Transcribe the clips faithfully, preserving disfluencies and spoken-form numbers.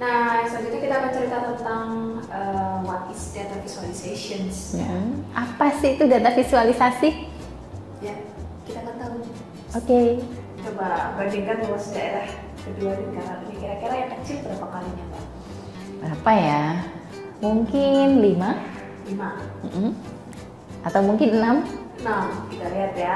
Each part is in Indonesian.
Nah, selanjutnya kita akan cerita tentang uh, what is data visualizations. Ya. Apa sih itu data visualisasi? Ya, kita akan tahu. Oke. Okay. Coba bandingkan luas daerah kedua di kanan ini. Kira-kira yang kecil berapa kalinya, Pak? Berapa ya? Mungkin lima. Lima. Mm-hmm. Atau mungkin enam. Enam. Kita lihat ya.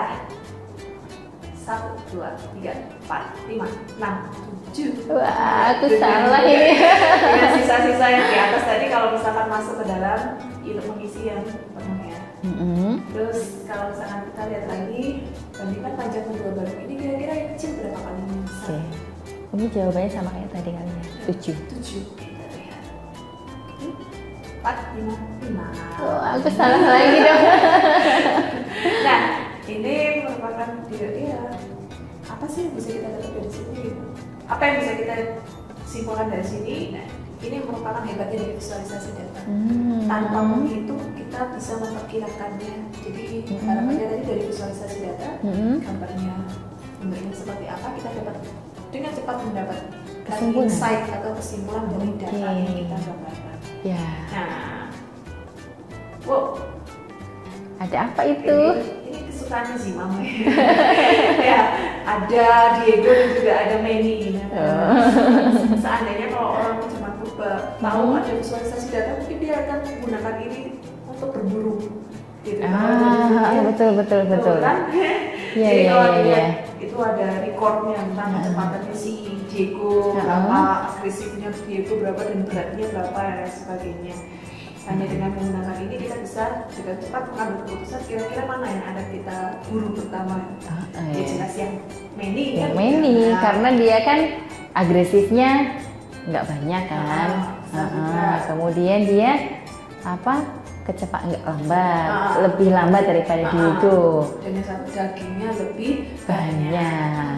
Satu, dua, tiga, empat, lima, enam, tujuh. Wah, aku salah ini. Dengan sisa-sisa yang di atas tadi kalau misalkan masuk ke dalam itu mengisi yang penuh ya. Mm-hmm. Terus kalau misalkan kita lihat lagi bandingkan panjang kedua baru ini kira-kira yang kecil berapa kalinya? Oke. Okay. Ini jawabannya sama kayak tadi kali ya. Tujuh. Tujuh. Kita lihat. Empat, lima, lima. Oh, aku salah lagi dong. Nah, ini merupakan dia, dia apa sih yang bisa kita dapat dari sini? Apa yang bisa kita simpulkan dari sini? Nah, ini merupakan hebatnya dari visualisasi data. Hmm. Tanpa menghitung kita bisa memperkirakannya. Jadi hmm. harapannya tadi dari visualisasi data, hmm. gambarnya gambarnya seperti apa kita dapat dengan cepat mendapat insight atau kesimpulan dari okay. data yang kita gambarkan. Ya. Nah, wow. Ada apa itu? Ini, ini kesukaannya sih Mama. Ya, ada Diego dan juga ada Manny. Nah, oh. Seandainya kalau orang cuma tahu hmm. ada visualisasi data, mungkin dia akan menggunakan ini untuk berburu. Gitu. Ah, ya. betul betul betul. Kan? Ya, Jadi ya, kalau ya, dia ya. itu ada recordnya tentang kecepatannya si Diego, berapa agresifnya Diego berapa dan beratnya berapa dan sebagainya. Hanya dengan menggunakan ini kita bisa dengan cepat mengambil keputusan kira-kira mana yang ada kita buru pertama. Ah, ya iya. jelas yang Manny yang kan. Manny Nah, karena dia kan agresifnya nggak banyak kan. Ah, ah, kemudian dia apa kecepatan nggak lambat, ah, lebih lambat daripada ah, Diego. Dan yang satu dagingnya lebih banyak. banyak.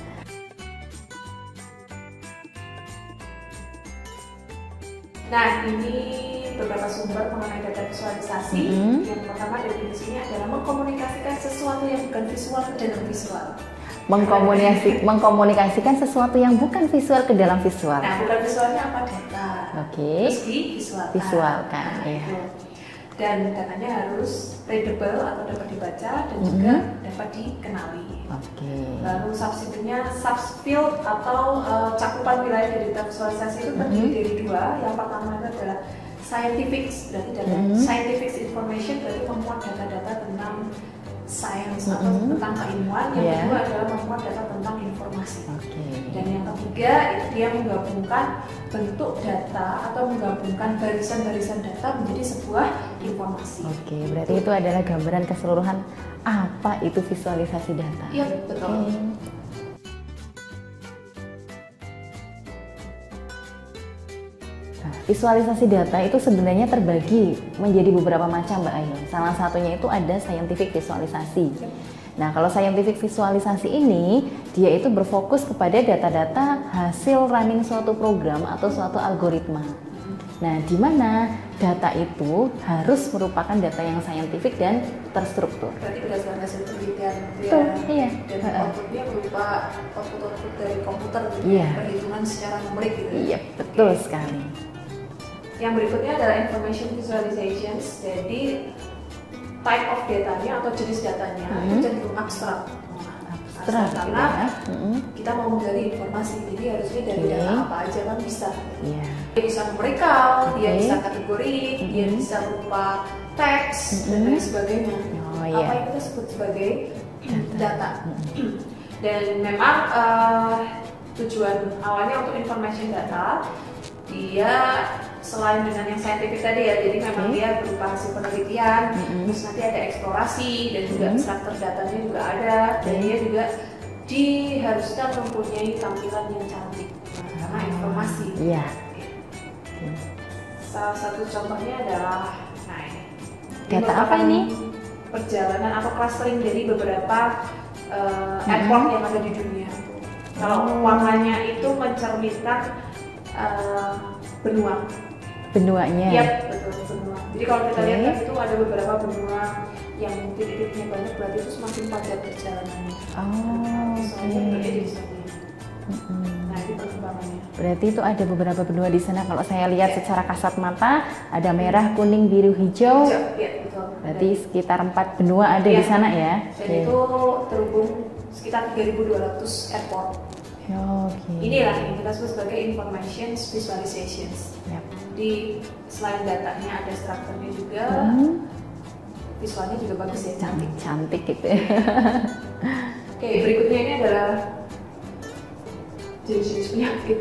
Nah ini beberapa sumber mengenai data visualisasi. Mm-hmm. Yang pertama definisinya adalah mengkomunikasikan sesuatu yang bukan visual ke dalam visual. Mengkomunikasi, mengkomunikasikan sesuatu yang bukan visual ke dalam visual. Nah, bukan visualnya apa data. Oke. Okay. Terus divisualkan. Visualkan, nah, ya. Dan datanya harus readable atau dapat dibaca dan mm-hmm. juga dapat dikenali. Oke. Okay. Lalu subsidinya subfield atau uh, cakupan wilayah dari data visualisasi itu terdiri mm-hmm. dari dua. Yang pertama itu adalah scientific, berarti data mm-hmm. scientific information berarti memuat data-data tentang sains mm-hmm. atau tentang keilmuan. Yang yeah. kedua adalah memuat data tentang informasi. Okay. Dan yang ketiga itu dia menggabungkan bentuk data atau menggabungkan barisan-barisan data menjadi sebuah informasi. Oke, okay, berarti itu adalah gambaran keseluruhan apa itu visualisasi data. Iya, betul. Okay. Visualisasi data itu sebenarnya terbagi menjadi beberapa macam, Mbak Ayu. Salah satunya itu ada scientific visualisasi. Nah, kalau scientific visualisasi ini, dia itu berfokus kepada data-data hasil running suatu program atau suatu algoritma. Nah, di mana data itu harus merupakan data yang scientific dan terstruktur. Berarti berdasarkan hasil penelitian gitu ya. Tuh, iya. Dan outputnya berupa output-output dari komputer gitu, iya. perhitungan secara numerik gitu. Iya, betul okay. sekali. Yang berikutnya adalah information visualizations. Jadi type of datanya atau jenis datanya mm-hmm. itu cenderung abstrak. Abstrak karena ya. mm-hmm. kita mau menggali informasi, jadi harusnya dari okay. data apa aja kan bisa. Yeah. Dia bisa numerikal, okay. dia bisa kategori, mm-hmm. dia bisa berupa teks mm-hmm. dan lain sebagainya. Oh, yeah. Apa yang kita sebut sebagai data. data. Mm-hmm. Dan memang uh, tujuan awalnya untuk information data dia selain dengan yang saintifik tadi ya, jadi memang okay. dia berupa hasil penelitian, mm-hmm. terus nanti ada eksplorasi dan juga mm-hmm. struktur datanya juga ada, okay. dan dia juga diharuskan mempunyai tampilan yang cantik karena informasi. Iya. Okay. Salah satu contohnya adalah, nah ini. Data apa ini? Perjalanan atau clustering dari beberapa uh, mm-hmm. airport yang ada di dunia. Kalau oh. warnanya itu mencerminkan uh, benua. Benuanya. Iya, betul, benua. Jadi kalau kita okay. lihat itu ada beberapa benua yang titik-titiknya banyak, berarti itu semakin panjang perjalanannya. Oh, soalnya okay. berarti di sana. Mm-hmm. Nah, itu di perkembangannya. Berarti itu ada beberapa benua di sana. Kalau saya lihat secara kasat mata, ada merah, kuning, biru, hijau. Hijau, ya, betul. Berarti sekitar empat benua ada ya. di sana ya. Dan Oke. itu terhubung sekitar tiga ribu dua ratus airport. Oke. Inilah yang kita sebut sebagai information visualizations. Yap. Di selain datanya ada strukturnya juga, Hmm. visualnya juga bagus ya, cantik. Cantik gitu ya. Oke, berikutnya ini adalah jenis-jenis penyakit.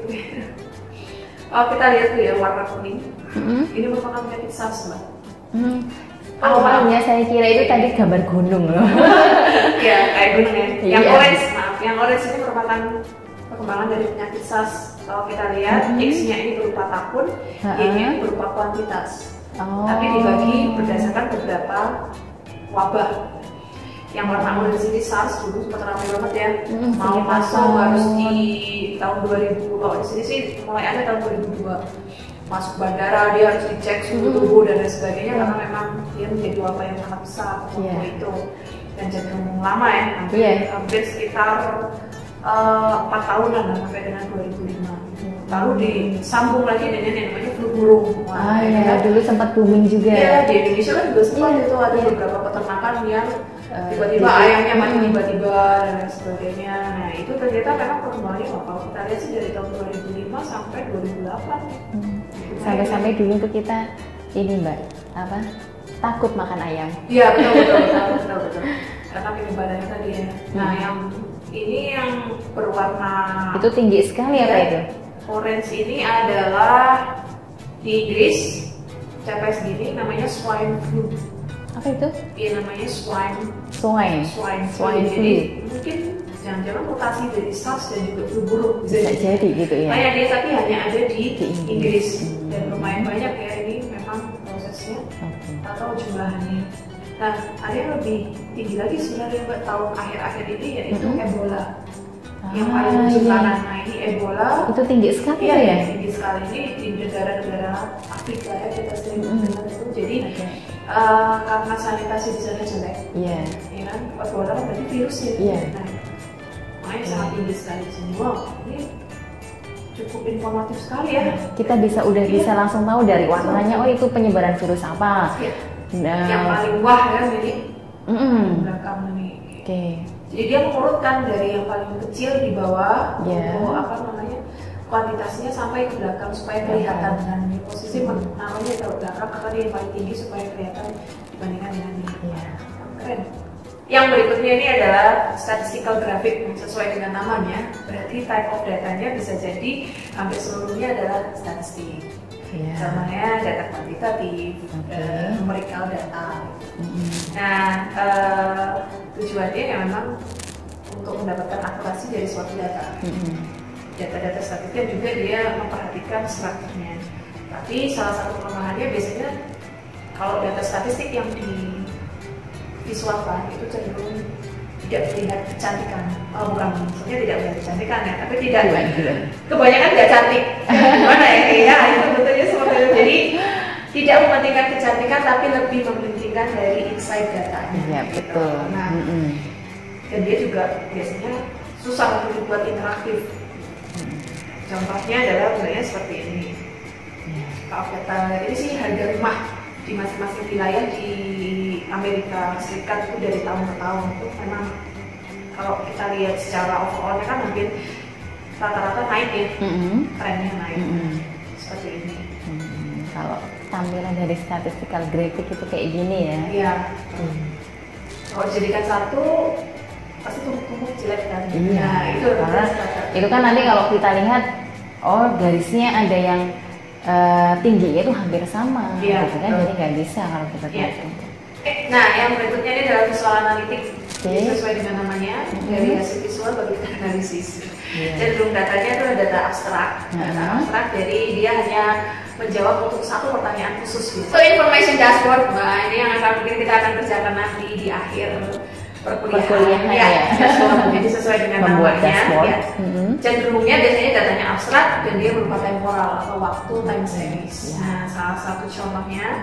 Oh, kita lihat tuh ya warna kuning. Hmm. Ini merupakan penyakit SARS, Mbak. Hmm. Awalnya saya kira itu tadi gambar gunung loh. Ya, kayak gunung ya. Yang Iya. orange, maaf, yang orange ini merupakan perkembangan dari penyakit SARS. Kalau kita lihat, Hmm. X-nya ini berupa tahun, Ha-ha. Y-nya berupa kuantitas. Oh. Tapi dibagi berdasarkan beberapa wabah. Yang warna orange ini SARS dulu sempat ramai banget ya. Hmm, Mau sekitar masuk tahun- harus di tahun dua ribu. Oh, di sini sih mulai ada tahun dua ribu dua. Masuk bandara dia harus dicek suhu Hmm. tubuh dan lain sebagainya karena memang dia menjadi wabah yang sangat besar waktu Iya. itu dan cenderung lama ya, hampir, Iya. hampir sekitar eh, empat tahunan lah, sampai dengan dua ribu lima. Lalu disambung lagi dengan yang namanya flu burung. Ah ya ya, kan? dulu sempat booming juga. Iya, di Indonesia kan juga sempat Iya. itu ada Iya. beberapa peternakan yang Eh, tiba-tiba jadi- ayamnya mati Hmm. tiba-tiba dan lain sebagainya. Nah itu ternyata memang perkembangannya nggak, kalau kita lihat sih dari tahun dua ribu lima sampai dua ribu delapan. Hmm. Sampai-sampai dulu tuh kita ini Mbak, apa? Takut makan ayam. Iya betul betul betul betul betul. Karena penyebarannya tadi ya. Nah Hmm. yang ini yang berwarna Itu tinggi sekali apa ya, itu? orange ini adalah di Inggris capai segini, namanya swine flu. Apa itu? Iya namanya swine Swine. swine flu. Swine Jadi flu. mungkin jangan-jangan mutasi dari SARS dan juga flu burung Bisa jadi gitu ya. Banyak dia tapi hanya ada di, Di Inggris. Inggris Hmm. dan lumayan banyak ya ini memang prosesnya Oke. atau jumlahnya. Nah ada yang lebih tinggi lagi sebenarnya Mbak, tahun akhir-akhir ini yaitu Mm-mm. Ebola yang Ah, paling ujung iya. kanan. Nah ini Ebola Itu tinggi sekali iya tuh ya. tinggi sekali ini di negara-negara Afrika ya kita sering Mm-mm. dengar itu. Jadi Oke. eh, karena sanitasi di sana jelek, Iya. ya kan Ebola kan berarti virus ya. Iya. Nah, makanya sangat tinggi sekali di sini. Wow, ini cukup informatif sekali ya. Kita bisa udah Iya. bisa langsung tahu dari warnanya, oh itu penyebaran virus apa. Ya. Nah, Yang paling wah ya ini mm-mm. belakang ini. Oke. Jadi dia mengurutkan dari yang paling kecil di bawah Iya. untuk apa namanya kuantitasnya sampai ke belakang supaya kelihatan dan di posisi men- naruhnya taruh belakang karena dia yang paling tinggi supaya kelihatan dibandingkan dengan ini. Iya. Keren. Yang berikutnya ini adalah statistical graphic yang sesuai dengan namanya. Berarti type of datanya bisa jadi hampir seluruhnya adalah statistik. Iya. Namanya data kuantitatif, Oke. eh, numerical data. Mm-mm. Nah, eh, tujuannya ya memang untuk mendapatkan akurasi dari suatu data. Mm-mm. Data-data statistik juga dia memperhatikan strukturnya. Tapi salah satu kelemahannya biasanya kalau data statistik yang divisualkan itu cenderung tidak melihat kecantikan. Oh bukan, maksudnya tidak melihat kecantikan ya, tapi tidak Gimana, gimana? kebanyakan nggak cantik. Gimana ya? Iya, itu betulnya seperti itu. Jadi tidak mementingkan kecantikan, tapi lebih mementingkan dari insight datanya. Iya gitu. betul. Nah, Mm-mm. dan dia juga biasanya susah untuk dibuat interaktif. Contohnya adalah misalnya seperti ini. Iya. Kalau data ini sih harga rumah di masing-masing wilayah di Amerika Serikat itu dari tahun ke tahun itu memang kalau kita lihat secara overallnya kan hampir rata-rata naik ya, Mm-mm. trennya naik. Mm-mm. Seperti ini. Hmm, kalau tampilan dari statistical graphic itu kayak gini ya. Iya. Hmm. Kalau dijadikan satu pasti tumpuk-tumpuk jelek kan. Iya. Nah, itu Karena adalah itu kan nanti kalau kita lihat, oh garisnya ada yang eh, tingginya itu hampir sama, Iya, gitu kan? betul. Jadi nggak bisa kalau kita Iya. lihat. Eh, nah, yang berikutnya ini adalah visual analitik. Oke. Jadi sesuai dengan namanya, Mhm. dari hasil visual baru kita analisis. Iya. Cenderung datanya itu data abstrak. Data Mhm. abstrak, jadi dia hanya menjawab untuk satu pertanyaan khusus gitu. So, information dashboard, nah ini yang akan mungkin kita akan kerjakan nanti di akhir perkuliahan. Perkuliahan, ya. ya. Dashboard, jadi sesuai dengan Membuat namanya. dashboard. Ya. Mhm. Cenderungnya biasanya datanya abstrak dan dia berupa temporal atau waktu time series. Ya. Nah, salah satu contohnya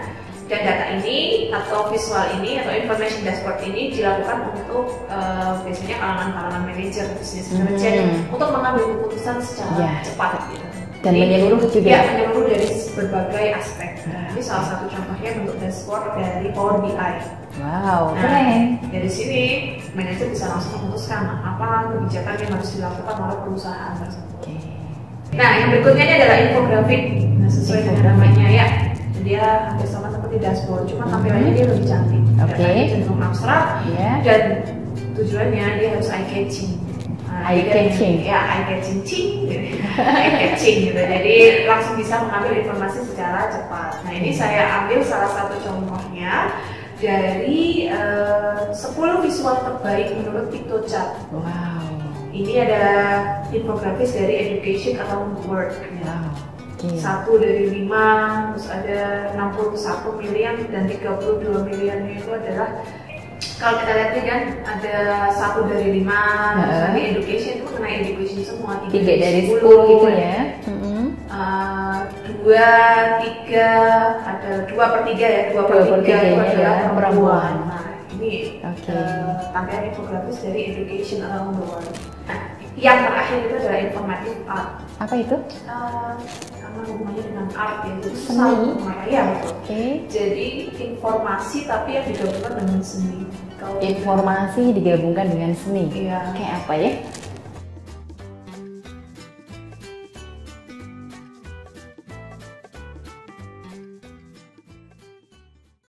Dan data ini atau visual ini atau information dashboard ini dilakukan untuk uh, biasanya kalangan-kalangan manajer, bisnis manajer Hmm. untuk mengambil keputusan secara Ya. cepat gitu. Dan Jadi, menyeluruh juga. Ya, menyeluruh dari berbagai aspek. Nah, ini salah satu contohnya bentuk dashboard dari Power B I. Wow, Nah, keren. dari sini manajer bisa langsung memutuskan apa kebijakan yang harus dilakukan oleh perusahaan tersebut. Oke. Nah, yang berikutnya ini adalah infografik. Nah, sesuai dengan Infografik. namanya ya, dia hampir sama seperti dashboard, cuma tampilannya dia lebih cantik. Oke. Datanya cenderung abstrak Ya. dan tujuannya dia harus eye catching. Eye catching. Ya, eye catching, cing, eye catching gitu. Jadi langsung bisa mengambil informasi secara cepat. Nah, ini saya ambil salah satu contohnya dari uh, sepuluh visual terbaik menurut PictoChat. Wow. Ini adalah infografis dari education atau work. Wow. Oke. Satu dari lima, terus ada enam puluh satu miliar dan tiga puluh dua miliarnya itu adalah, kalau kita lihat nih kan, ada satu dari lima, terus Heeh. nanti education itu kena education semua, Tiga dari sepuluh gitu ya. Mm-mm. Uh, dua, tiga, ada dua per tiga ya, dua per Dua per tiga itu tiganya adalah ya, perempuan. perempuan. Nah, ini Oke. uh, tampilan infografis dari education around the world. Nah, yang terakhir itu adalah informative art. Apa itu? Uh, karena hubungannya dengan art ya, jadi Seni. sama ya. Oke. Jadi informasi tapi yang digabungkan dengan seni. Kalau Informasi digabungkan dengan seni. Iya. Kayak apa ya?